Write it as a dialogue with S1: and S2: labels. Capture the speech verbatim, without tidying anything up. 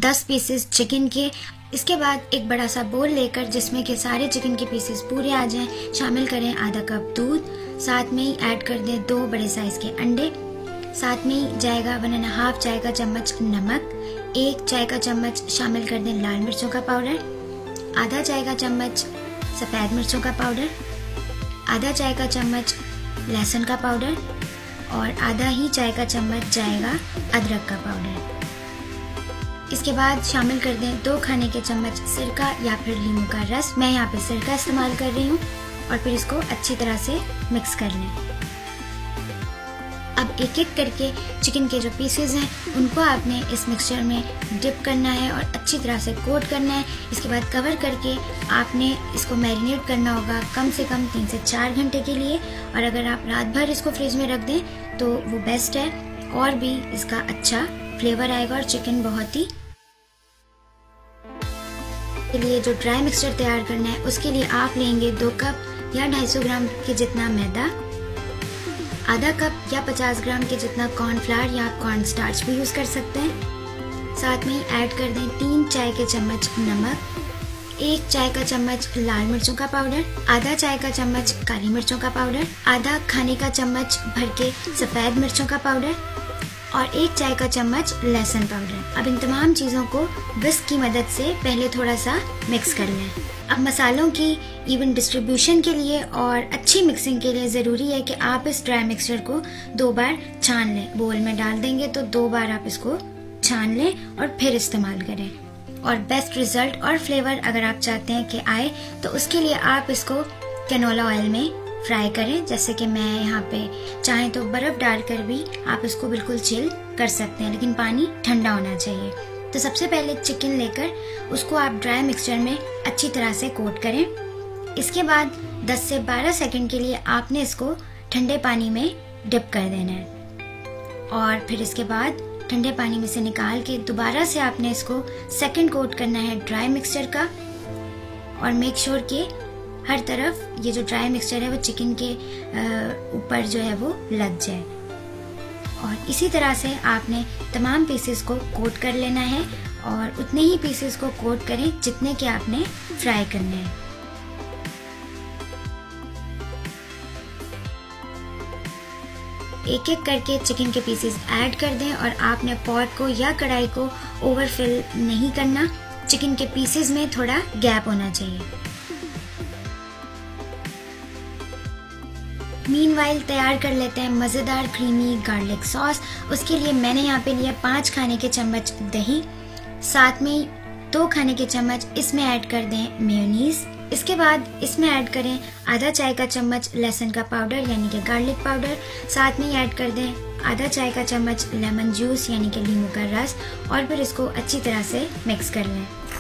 S1: दस pieces chicken के। इसके बाद एक बड़ा सा बोल लेकर जिसमें के सारे चिकन के पीसेस पूरे आ जाएं, शामिल करें आधा कप दूध, साथ में ही ऐड कर दें दो बड़े साइज के अंडे, साथ में ही जाएगा वन एंड हाफ चाय का चम्मच नमक, एक चाय का चम्मच शामिल कर दें लाल मिर्चों का पाउडर, आधा चाय का चम्मच सफ़ेद मिर्चों का पाउडर, आधा चाय का चम्मच लहसुन का पाउडर और आधा ही चाय का चम्मच जाएगा अदरक का पाउडर। इसके बाद शामिल कर दें दो खाने के चम्मच सिरका या फिर नींबू का रस। मैं यहाँ पे सिरका इस्तेमाल कर रही हूँ और फिर इसको अच्छी तरह से मिक्स कर लें। अब एक एक करके चिकन के जो पीसेस हैं उनको आपने इस मिक्सचर में डिप करना है और अच्छी तरह से कोट करना है। इसके बाद कवर करके आपने इसको मैरिनेट करना होगा कम से कम तीन से चार घंटे के लिए, और अगर आप रात भर इसको फ्रिज में रख दें तो वो बेस्ट है, और भी इसका अच्छा फ्लेवर आएगा और चिकन बहुत ही। के लिए जो ड्राई मिक्सचर तैयार करना है उसके लिए आप लेंगे दो कप या ढाई सौ ग्राम के जितना मैदा, आधा कप या पचास ग्राम के जितना कॉर्नफ्लावर या आप कॉर्न स्टार्च भी यूज कर सकते हैं। साथ में ऐड कर दें तीन चाय के चम्मच नमक, एक चाय का चम्मच लाल मिर्चों का पाउडर, आधा चाय का चम्मच काली मिर्चों का पाउडर, आधा खाने का चम्मच भर के सफेद मिर्चों का पाउडर और एक चाय का चम्मच लहसुन पाउडर। अब इन तमाम चीज़ों को विस्क की मदद से पहले थोड़ा सा मिक्स कर लें। अब मसालों की इवन डिस्ट्रीब्यूशन के लिए और अच्छी मिक्सिंग के लिए ज़रूरी है कि आप इस ड्राई मिक्सचर को दो बार छान लें। बोल में डाल देंगे तो दो बार आप इसको छान लें और फिर इस्तेमाल करें। और बेस्ट रिजल्ट और फ्लेवर अगर आप चाहते हैं कि आए तो उसके लिए आप इसको कैनोला ऑयल में फ्राई करें, जैसे कि मैं यहाँ पे, चाहें तो बर्फ डालकर भी आप इसको बिल्कुल चिल कर सकते हैं, लेकिन पानी ठंडा होना चाहिए। तो सबसे पहले चिकन लेकर उसको आप ड्राई मिक्सचर में अच्छी तरह से कोट करें। इसके बाद दस से बारह सेकंड के लिए आपने इसको ठंडे पानी में डिप कर देना है और फिर इसके बाद ठंडे पानी में से निकाल के दोबारा से आपने इसको सेकंड कोट करना है ड्राई मिक्सचर का, और मेक श्योर कि हर तरफ ये जो ड्राई मिक्सचर है वो चिकन के ऊपर जो है वो लग जाए। और इसी तरह से आपने तमाम पीसेस को कोट कर लेना है और उतने ही पीसेस को कोट करें जितने के आपने फ्राई करने हैं। एक एक करके चिकन के पीसेस ऐड कर दें और आपने पॉट को या कढ़ाई को ओवरफिल नहीं करना। चिकन के पीसेस में थोड़ा गैप होना चाहिए। मीनवाइल तैयार कर लेते हैं मज़ेदार क्रीमी गार्लिक सॉस। उसके लिए मैंने यहाँ पे लिया पाँच खाने के चम्मच दही, साथ में दो खाने के चम्मच इसमें ऐड कर दें मेयोनीज। इसके बाद इसमें ऐड करें आधा चाय का चम्मच लहसुन का पाउडर यानी कि गार्लिक पाउडर, साथ में ऐड कर दें आधा चाय का चम्मच लेमन जूस यानी कि नींबू का रस, और फिर इसको अच्छी तरह से मिक्स कर लें।